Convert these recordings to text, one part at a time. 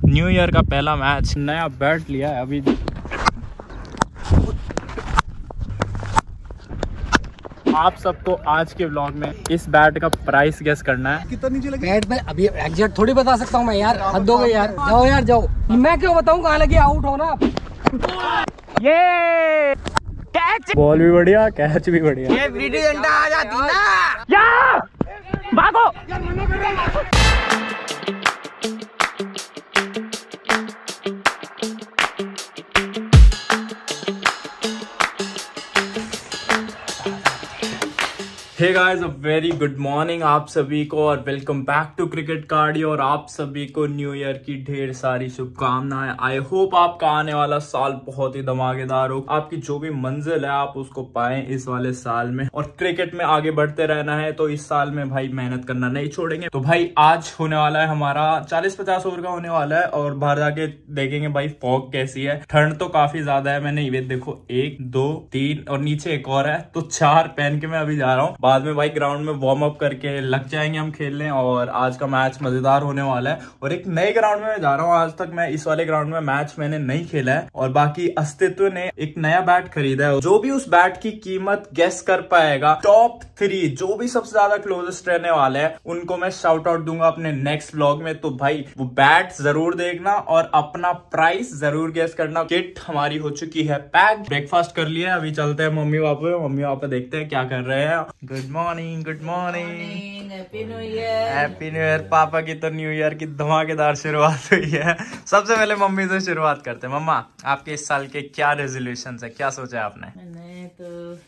New year का पहला match, नया बैट लिया है अभी। आप सबको आज के व्लॉग में इस बैट का प्राइस गेस करना है। कितना नीचे लगे बैट में अभी एग्जैक्ट थोड़ी बता सकता हूँ मैं यार, हद हो गई यार। जाओ यार जाओ, मैं क्यों बताऊँ कहाँ लगे, आउट हो ना। ये कैच, बॉल भी बढ़िया, कैच भी बढ़िया। ये वीडियो घंटा आ जाती ना या भागो। Hey guys, a very good morning आप सभी को और welcome back to cricket cardio. और आप सभी को न्यू ईयर की ढेर सारी शुभकामनाएं। आई होप आपका आने वाला साल बहुत ही धमाकेदार हो, आपकी जो भी मंजिल है आप उसको पाएं इस वाले साल में। और क्रिकेट में आगे बढ़ते रहना है तो इस साल में भाई मेहनत करना नहीं छोड़ेंगे। तो भाई आज होने वाला है हमारा 40-50 ओवर का होने वाला है और बाहर जाके देखेंगे भाई फॉग कैसी है। ठंड तो काफी ज्यादा है, मैंने ये देखो 1 2 3 और नीचे एक और है, तो 4 पहन के मैं अभी जा रहा हूँ। बाद में भाई ग्राउंड में वार्म अप करके लग जाएंगे हम खेलने और आज का मैच मजेदार होने वाला है। और एक नए ग्राउंड में मैं जा रहा हूँ, आज तक मैं इस वाले ग्राउंड में मैच मैंने नहीं खेला है। और बाकी अस्तित्व ने एक नया बैट खरीदा है, जो भी उस बैट की कीमत गेस कर पाएगा, टॉप 3 जो भी सबसे ज्यादा क्लोजेस्ट रहने वाले हैं उनको मैं शाउट आउट दूंगा अपने नेक्स्ट व्लॉग में। तो भाई वो बैट जरूर देखना और अपना प्राइस जरूर गेस करना। किट हमारी हो चुकी है पैक, ब्रेकफास्ट कर लिया, अभी चलते हैं मम्मी पापा देखते हैं क्या कर रहे हैं। Good morning, good morning, happy new year. Happy new year. पापा की तो न्यू ईयर की धमाकेदार शुरुआत हुई है। सबसे पहले मम्मी से शुरुआत करते हैं। मम्मा, आपके इस साल के क्या रेजोल्यूशन है, क्या सोचा है आपने? मैंने तो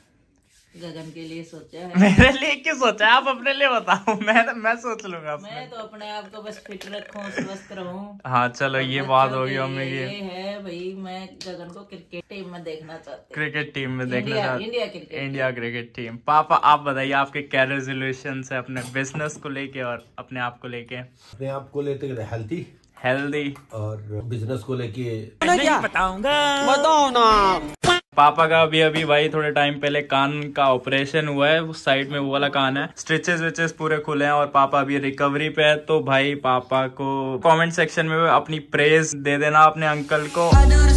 गगन के लिए सोचा है। मेरे लिए क्यों सोचा है? आप अपने लिए बताओ, मैं सोच लूंगा। मैं तो अपने आप को बस फिट रखूं, स्वस्थ रहूं। हाँ चलो, ये बात होगी मम्मी की। ये है भाई, मैं गगन को क्रिकेट टीम में देखना चाहती हूँ। क्रिकेट टीम में देखना चाहते? India cricket team. पापा आप बताइए, आपके क्या रेजोल्यूशन है अपने बिजनेस को लेके और अपने आप को लेके? अपने आप को लेते हेल्दी और बिजनेस को लेके नहीं बताऊंगा, बताओ ना। पापा का अभी भाई थोड़े टाइम पहले कान का ऑपरेशन हुआ है, उस साइड में वो वाला कान है, स्टिचेस विचेस पूरे खुले हैं और पापा अभी रिकवरी पे है। तो भाई पापा को कमेंट सेक्शन में अपनी प्रेज दे देना अपने अंकल को।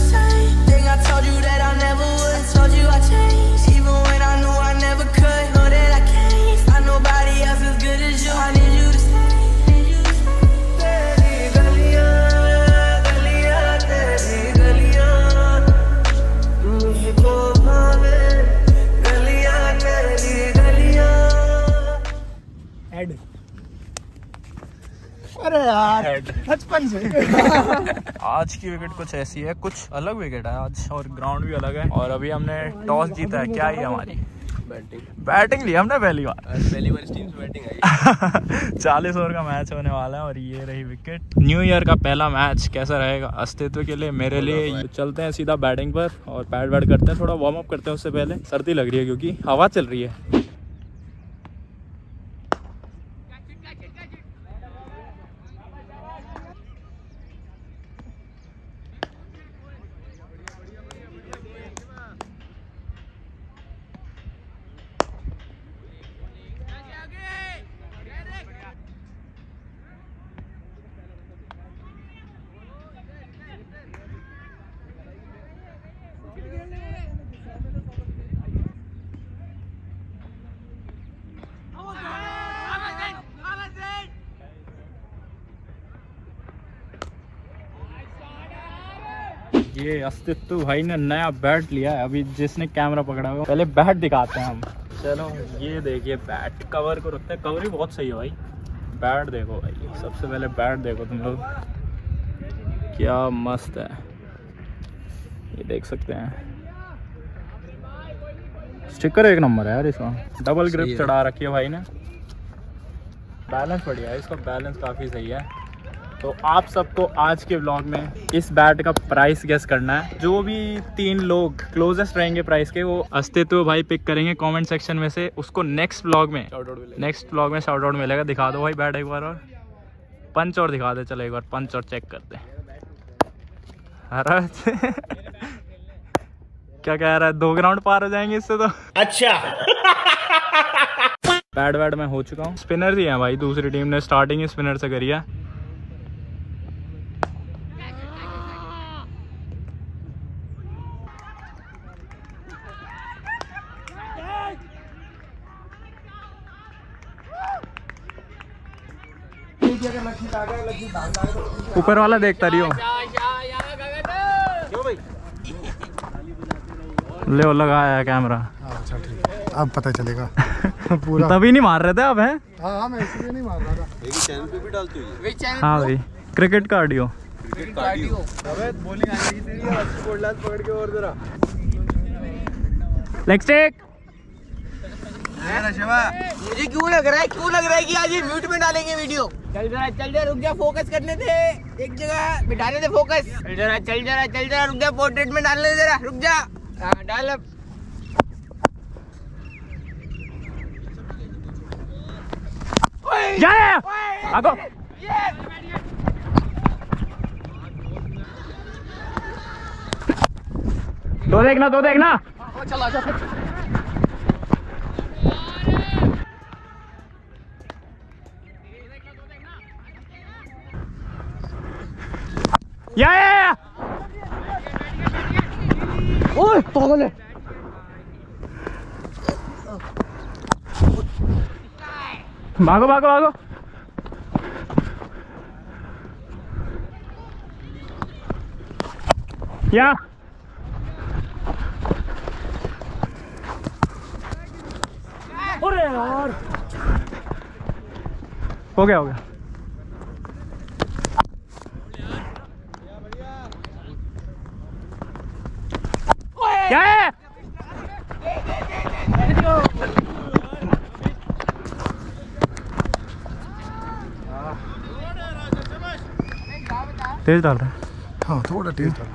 अरे यार बचपन से आज की विकेट कुछ ऐसी है, कुछ अलग विकेट है आज और ग्राउंड भी अलग है। और अभी हमने टॉस जीता है, क्या ही हमारी बैटिंग ली हमने पहली बार टीम से बैटिंग आई। 40 ओवर का मैच होने वाला है और ये रही विकेट। न्यू ईयर का पहला मैच कैसा रहेगा अस्तित्व के लिए, मेरे लिए। चलते हैं सीधा बैटिंग पर और बैट करते हैं, थोड़ा वार्म अप करते हैं। उससे पहले सर्दी लग रही है क्योंकि हवा चल रही है। ये अस्तित्व भाई ने नया बैट लिया है, अभी जिसने कैमरा पकड़ा हुआ। पहले बैट दिखाते हैं हम। चलो ये देखिए बैट, कवर को रखते हैं, कवर भी बहुत सही है भाई। बैट देखो भाई, सबसे पहले बैट देखो तुम लोग, क्या मस्त है, ये देख सकते हैं। स्टिकर एक नंबर है यार इसका, डबल ग्रिप चढ़ा रखी है भाई ने। बैलेंस बढ़िया है इसका, बैलेंस काफ़ी सही है। तो आप सबको आज के व्लॉग में इस बैट का प्राइस गेस करना है। जो भी 3 लोग क्लोजेस्ट रहेंगे प्राइस के, वो अस्तित्व भाई पिक करेंगे कमेंट सेक्शन में से। उसको नेक्स्ट व्लॉग में शाउट आउट मिलेगा। दिखा दो भाई बैट एक बार, और पंच और दिखा दे। चलो एक बार पंच और चेक करते हैं। क्या कह रहा है, 2 ग्राउंड पार हो जाएंगे इससे तो। अच्छा बैट मैं हो चुका हूँ। स्पिनर ही है भाई, दूसरी टीम ने स्टार्टिंग ही स्पिनर से करी है। ऊपर वाला देखता रही हो। ले लगाया है कैमरा। अच्छा ठीक है, अब पता चलेगा पूरा। तभी नहीं मार रहे थे अब है। हाँ मैं इसलिए नहीं मार रहा था। चैनल पे भी डालते हो? हाँ भाई, क्रिकेट कार्डियो। बॉलिंग आएगी तेरी, पकड़ के और जरा। Leg stake. मुझे क्यों लग रहा है कि आज ये म्यूट में डालेंगे वीडियो। चल जरा रुक जा, फोकस करने दे, एक जगह बिठाने दे फोकस। चल जरा रुक जा, पोर्ट्रेट में डालने दे जरा, रुक जा। हाँ डाल अब। जा आगो। दो देखना। चला जा। या ओए पागल है। भागो। या अरे यार, हो गया। क्या है? तेज डाल रहा है। हाँ थोड़ा तेज डाल।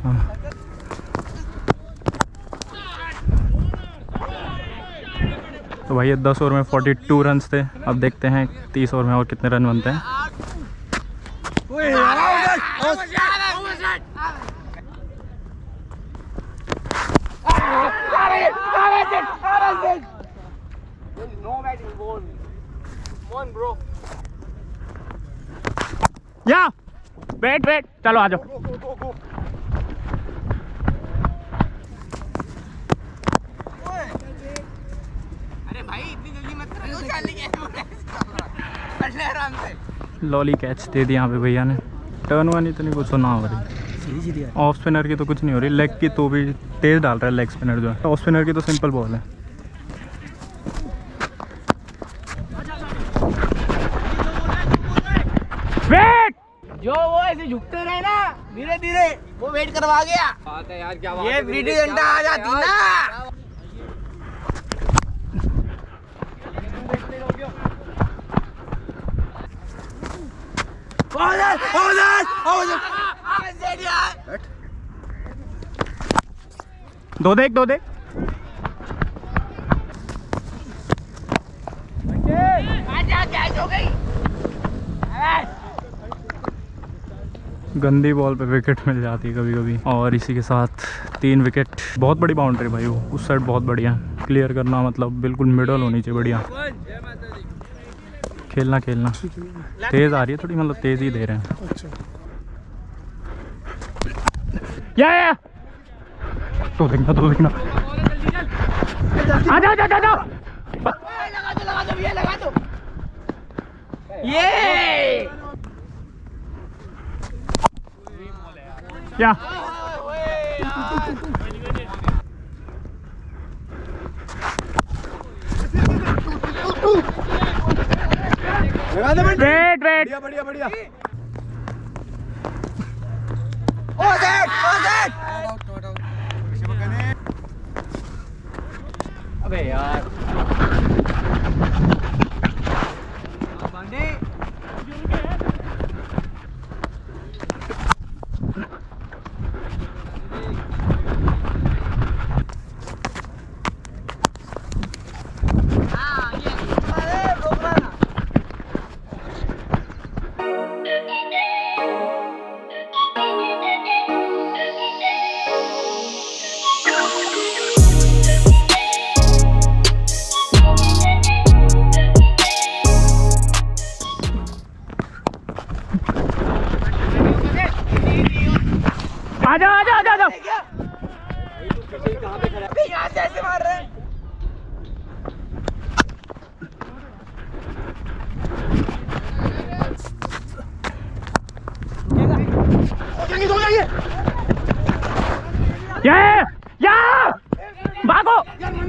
तो भाई ये 10 ओवर में 42 रन थे। अब देखते हैं 30 ओवर में और कितने रन बनते हैं। या वेट चलो आ जाओ। अरे भाई इतनी जल्दी मत करो, आराम से। लॉली कैच दे दी यहाँ पे भैया ने। टर्न वन इतनी कुछ तो ना हो रही। ऑफ स्पिनर की तो कुछ नहीं हो रही, लेग की तो भी तेज डाल रहा है लेग स्पिनर जो है। ऑफ स्पिनर की तो सिंपल बॉल है। वेट जो वो ऐसे झुकते रहे ना धीरे धीरे, वो वेट करवा गया। बात है यार, क्या बात है, ये बीटी घंटा आ जाती ना। दो देख कैच हो गई। गंदी बॉल पे विकेट मिल जाती है कभी कभी। और इसी के साथ 3 विकेट। बहुत बड़ी बाउंड्री भाई, वो उस साइड बहुत बढ़िया। क्लियर करना मतलब बिल्कुल मिडल होनी चाहिए, बढ़िया खेलना। तेज आ रही है थोड़ी, मतलब तेज ही दे रहे हैं। अच्छा या तो देखना आ जाओ। लगा दो भैया, लगा दो। ये या वेट बढ़िया। अबे यार आ जाओ। यहाँ से ऐसे मार रहे हैं। टंगी सो जाइए। या भागो।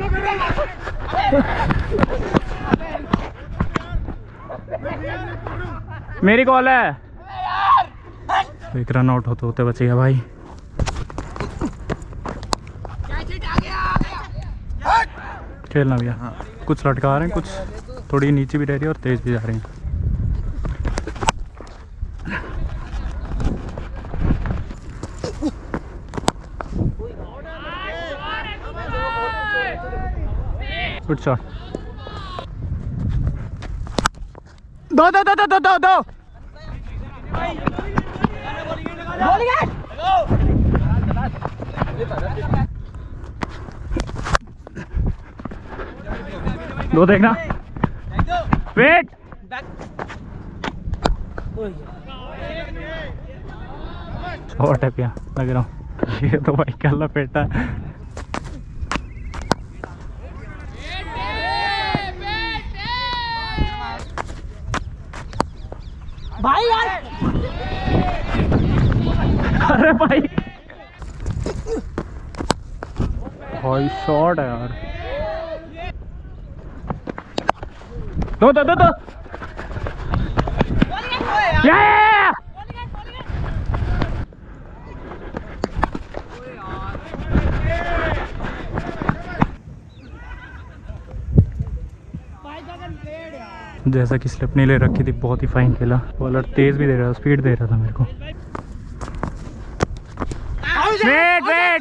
मेरी कॉल है। एक रन आउट होते होते बचेगा भाई। खेलना भैया। हाँ। कुछ लटका रहे हैं, कुछ थोड़ी नीचे भी रह रही है और तेज भी जा रही है। Good shot. दो दो दो दो दो दो दो। दो देखना। वेट। और टैपिया लग रहा हूँ। ये तो भाई क्या लपेटा है। भाई यार, अरे भाई भाई शॉट है यार। दो दो दो दो। जैसा कि स्लिप नहीं ले रखी थी, बहुत ही फाइन खेला। बॉलर तेज भी दे रहा था, स्पीड दे रहा था मेरे को। Wait wait.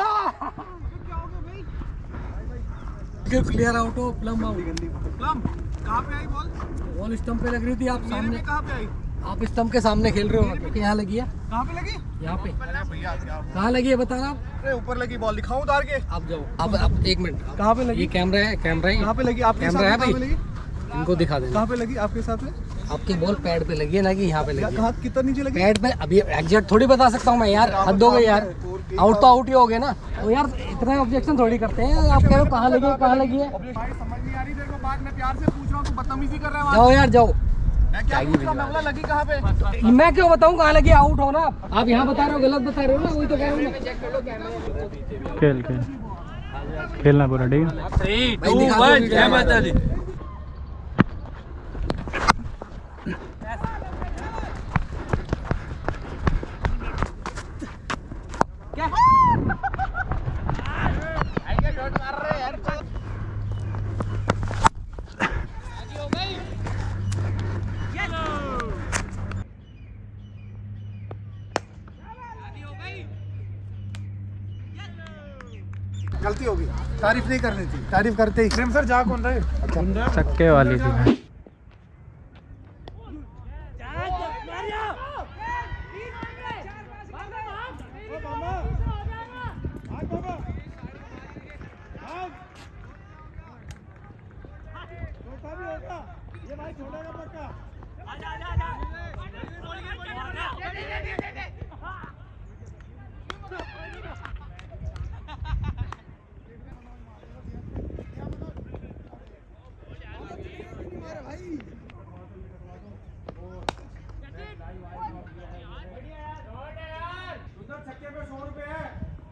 क्लियर आउट हो, प्लम आउट। प्लम कहाँ पे आई बॉल? बॉल स्टंप पे लग रही थी। आप सामने कहाँ पे आई? आप स्टंप के सामने खेल रहे हो। यहाँ लगी है। कहाँ पे लगी? यहाँ पे। अरे भैया कहाँ लगी है बता रहा आप? अरे ऊपर लगी बॉल, दिखाऊं उतार के? आप जाओ। अब एक मिनट। कहाँ पे लगी? ये कैमरा है, कैमरा है। कहाँ पे लगी? आपके कैमरा है साथ भाई, कहाँ पे लगी? इनको दिखा देना। कहाँ पे लगी आपके साथ में? आपकी बॉल पैड पे लगी है ना कि यहाँ पे लगी है? कहाँ कितना नीचे लगी? पैड पे। अभी एग्जैक्ट थोड़ी बता सकता हूँ मैं यार, हद हो गई यार। आउट तो आउट ही हो गए ना। तो यार इतना ऑब्जेक्शन थोड़ी करते हैं। आप कह रहे हो कहाँ लगी है, कहाँ लगी है? समझ नहीं आ रही तेरे को बात। मैं प्यार से पूछ रहा हूँ, तू बदतमीजी कर रहा है। जाओ यार जाओ। मैं क्या पूछ रहा हूँ? मैं बोला लगी कहाँ पे? मैं क्यों बताऊं कहाँ लगी? आउट हो ना आप यहाँ बता रहे हो, गलत बता रहे हो ना। वही तो कह रहा हूँ। खेल खेल खेलना पूरा ठीक है। 3 2 1 जय माता दी। गलती होगी, तारीफ नहीं करनी थी। तारीफ करते ही प्रेम सर जा कौन रहे? छक्के वाली थी भाई। ये भाई छोड़ेगा पक्का। छक्के पे 100 रुपए है।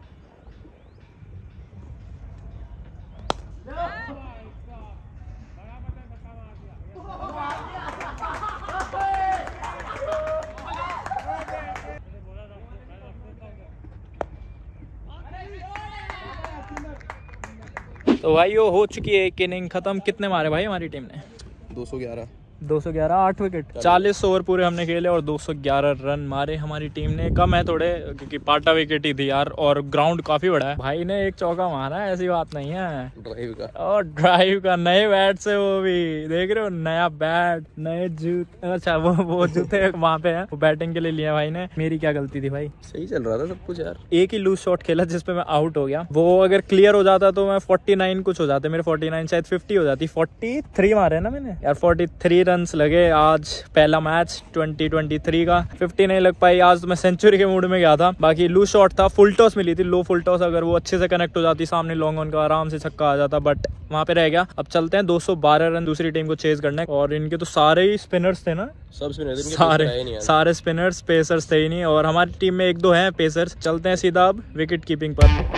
तो भाई वो हो चुकी है एक इनिंग खत्म। कितने मारे भाई हमारी टीम ने? 211 8 विकेट। 40 ओवर पूरे हमने खेले और 211 रन मारे हमारी टीम ने। कम है थोड़े क्योंकि पाटा विकेट ही थी यार, और ग्राउंड काफी बड़ा है। भाई ने एक चौका मारा है, ऐसी बात नहीं है। ड्राइव का और ड्राइव का नए बैट से, वो भी देख रहे हो, नया बैट, नए जूते। अच्छा वो जूते वहाँ पे है, वो बैटिंग के लिए लिया भाई ने। मेरी क्या गलती थी भाई? सही चल रहा था सब कुछ यार। एक ही लूज शॉट खेला जिसपे मैं आउट हो गया। वो अगर क्लियर हो जाता तो मैं 49 कुछ हो जाते, मेरे 49 शायद 50 हो जाती। 43 मारे ना मैंने यार। 43 रन्स लगे आज पहला मैच 2023 का। 50 नहीं लग पाई आज, तो मैं सेंचुरी के मूड में गया था। बाकी लूज शॉट था, फुल टॉस मिली थी, लो फुल टॉस, अगर वो अच्छे से कनेक्ट हो जाती सामने लॉन्ग ऑन का आराम से छक्का आ जाता, बट वहाँ पे रह गया। अब चलते हैं 212 रन दूसरी टीम को चेज करने, और इनके तो सारे ही स्पिनर्स थे ना, सब स्पिनर सारे स्पिनर्स, पेसर्स थे ही नहीं, और हमारी टीम में 1-2 हैं पेसर्स। चलते हैं सीधा अब विकेट कीपिंग पर।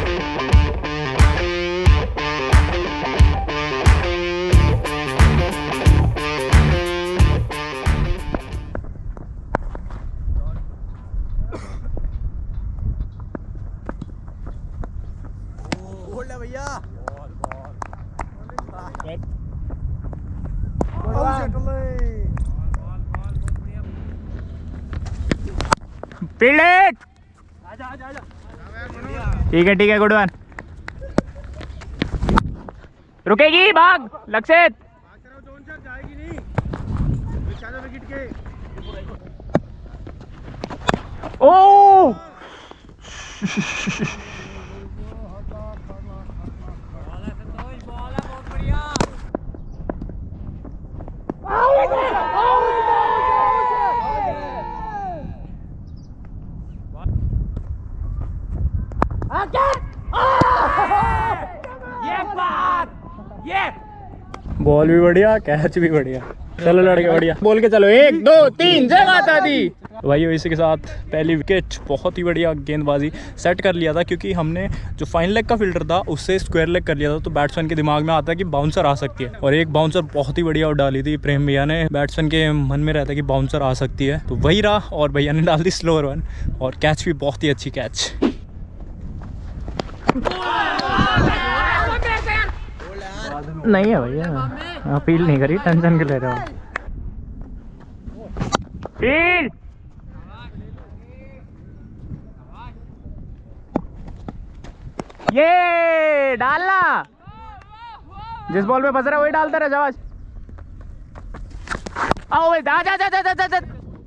फील्ड ठीक है गुड वन। रुकेगी, भाग लक्षित। ओ बॉल भी बढ़िया, कैच भी बढ़िया। चलो लड़के बढ़िया, बोल के चलो 1 2 3 जय माता दी। भाई इसी के साथ पहली विकेट, बहुत ही बढ़िया गेंदबाजी सेट कर लिया था, क्योंकि हमने जो फाइन लेग का फील्डर था उससे स्क्वायर लेग कर लिया था, तो बैट्समैन के दिमाग में आता है कि बाउंसर आ सकती है, और एक बाउंसर बहुत ही बढ़िया डाली थी प्रेम भैया ने। बैट्समैन के मन में रहता है कि बाउंसर आ सकती है, तो वही रहा, और भैया ने डाल दी स्लोअर वन, और कैच भी बहुत ही अच्छी कैच। नहीं है भैया, फील नहीं करी, टेंशन के ले रहे हो। फील्ड ये डालना, जिस बॉल पे बज रहा है वही डालता रहे जवाज। आओ जा जा जा जा जा जा।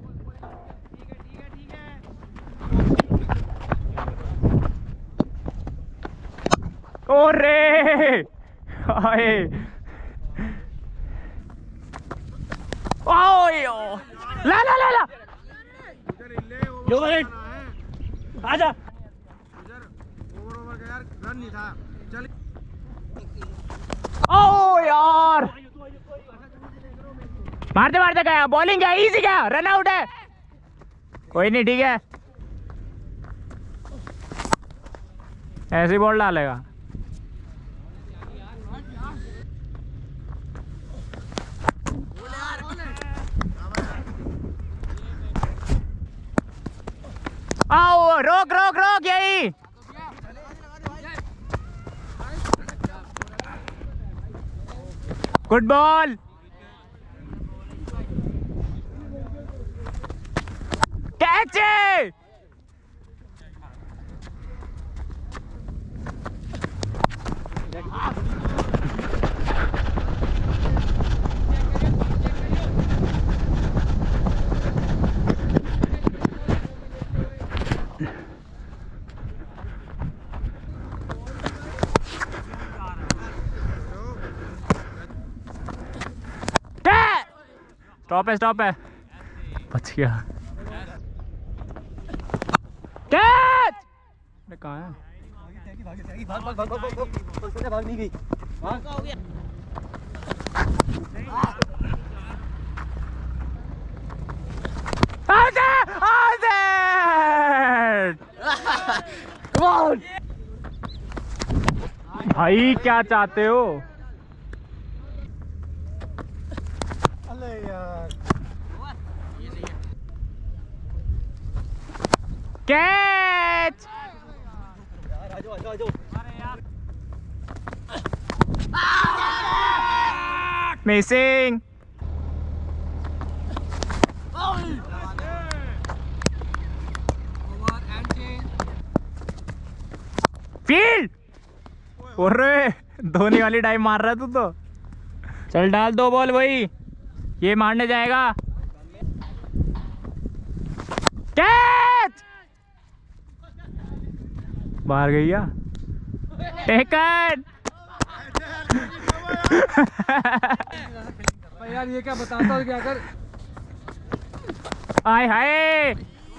ओरे हाय ओ ला ला ला ला आजा। ओ यार मारते मारते गया, बॉलिंग क्या इजी, क्या रन आउट है, कोई नहीं ठीक है, ऐसी बॉल डालेगा। आओ रोक रोक रोक, यही गुड बॉल। कैच स्टॉप है, बच गया। कैच कहाँ है? भाग नहीं गई। भाई क्या चाहते हो? Catch missing. फील्ड, अरे धोनी वाली डाइव मार रहा तू तो। चल डाल दो बॉल, वही ये मारने जाएगा। कैच बाहर गई या टेकन। यार ये क्या बताता हूँ क्या कर। आय हाय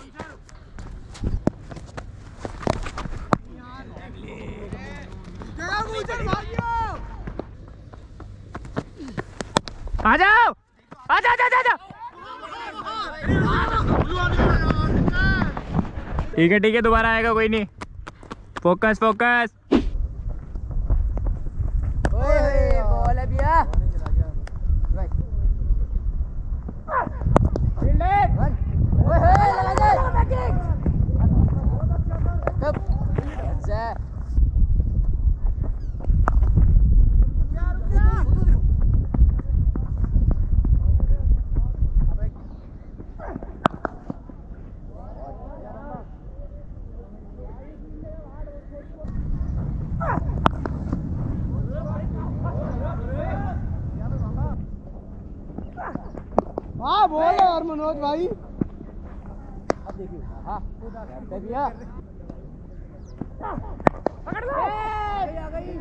आ जाओ आजा आजा आजा। ठीक है दोबारा आएगा कोई नहीं। Focus focus. बॉल है भैया। हाँ बोल यार मनोज भाई। अब देखिए हाँ भैया पकड़ लो। आ गई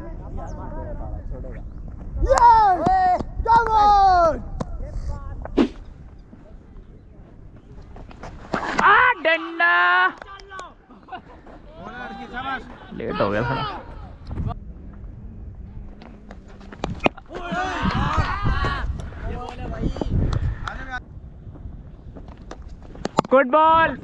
डंडा लेट हो गया थोड़ा। Good ball.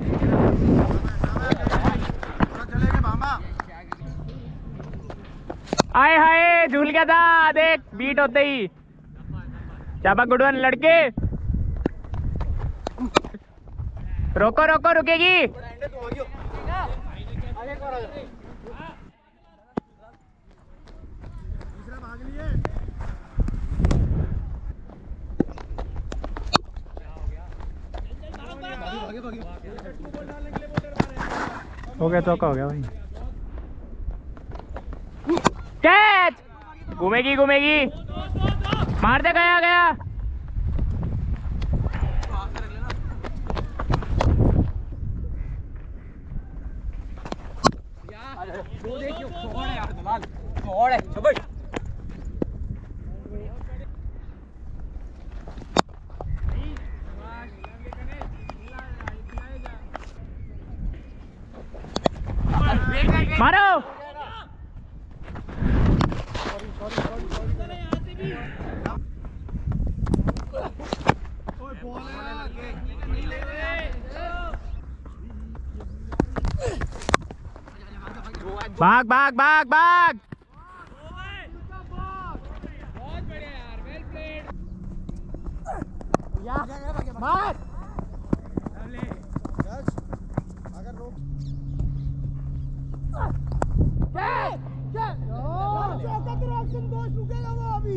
आए हाय झूल गया था देख बीट होते ही। चाबा गुड वन लड़के। रोको रोको रुकेगी। हो गया चौका हो गया भाई। कैच घूमेगी घूमेगी मार दे। गया गया मारो। भाग भाग भाग भाग। मार रुकेगा वो अभी।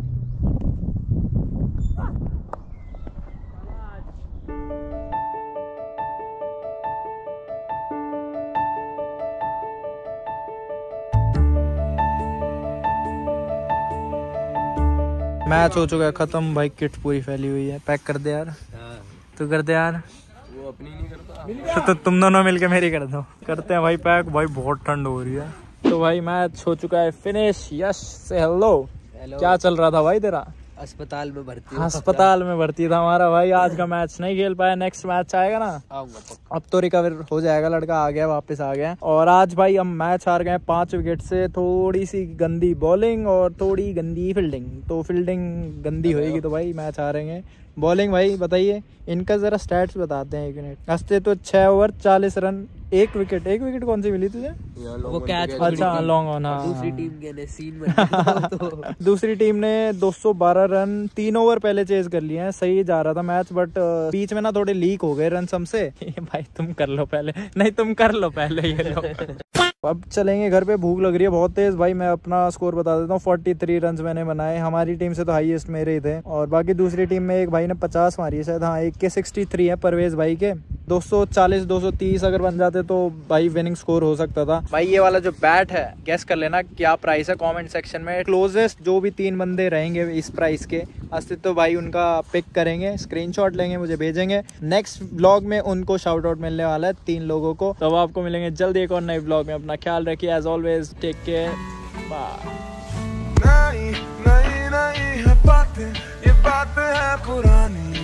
मैच हो चुका है खत्म भाई। किट पूरी फैली हुई है। पैक कर दे यार। तू कर दे यार। वो अपनी नहीं करता तो तुम दोनों मिलके मेरी कर दो। करते हैं भाई पैक। भाई बहुत ठंड हो रही है। तो भाई मैच हो चुका है फिनिश। यश से हेलो। क्या चल रहा था भाई तेरा? अस्पताल में भर्ती। अस्पताल में भर्ती था हमारा भाई। आज का मैच नहीं खेल पाया। नेक्स्ट मैच आएगा ना अब तो रिकवर हो जाएगा। लड़का आ गया वापस आ गया। और आज भाई हम मैच हार गए 5 विकेट से। थोड़ी सी गंदी बॉलिंग और थोड़ी गंदी फील्डिंग। तो फील्डिंग गंदी होएगी तो भाई मैच हारेंगे। बॉलिंग भाई बताइए इनका जरा स्टैट्स बताते हैं। 1 मिनट। हंसते तो 6 ओवर 40 रन 1 विकेट। 1 विकेट कौन सी मिली तुझे? वो कैच। अच्छा लॉन्ग ऑन। दूसरी टीम के ने सीन में तो दूसरी टीम ने 212 रन 3 ओवर पहले चेज कर लिए हैं। सही जा रहा था मैच बट बीच में ना थोड़े लीक हो गए रन हमसे। भाई तुम कर लो पहले। नहीं तुम कर लो पहले ये लो। अब चलेंगे घर पे। भूख लग रही है बहुत तेज भाई। मैं अपना स्कोर बता देता हूँ। 43 रन मैंने बनाए। हमारी टीम से तो हाईएस्ट मेरे ही थे। और बाकी दूसरी टीम में एक भाई ने 50 मारी है शायद। हाँ एक के 63 है परवेज भाई के। 240 230 अगर बन जाते तो भाई विनिंग स्कोर हो सकता था। भाई ये वाला जो बैट है गेस कर लेना क्या प्राइस है कमेंट सेक्शन में। क्लोजेस्ट जो भी 3 बंदे रहेंगे इस प्राइस के अस्तित्व तो भाई उनका पिक करेंगे। स्क्रीनशॉट लेंगे मुझे भेजेंगे। नेक्स्ट ब्लॉग में उनको शाउट आउट मिलने वाला है 3 लोगों को। तो आपको मिलेंगे जल्दी एक और नए ब्लॉग में। अपना ख्याल रखिए। As always take care. Bye. पे है पुरानी